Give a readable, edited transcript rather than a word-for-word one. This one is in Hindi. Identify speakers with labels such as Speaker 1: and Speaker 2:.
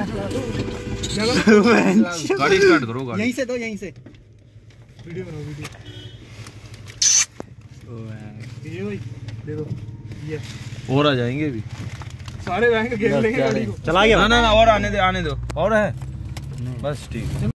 Speaker 1: गाड़ी स्टार्ट करो, गाड़ी
Speaker 2: यहीं से दो, यहीं से
Speaker 3: वीडियो बनाओ, वीडियो भाई दे दो ये।
Speaker 1: और आ जाएंगे अभी
Speaker 3: सारे बैंक घेर लेंगे गाड़ी को।
Speaker 2: चला गया
Speaker 1: ना, और आने दो, और है बस ठीक।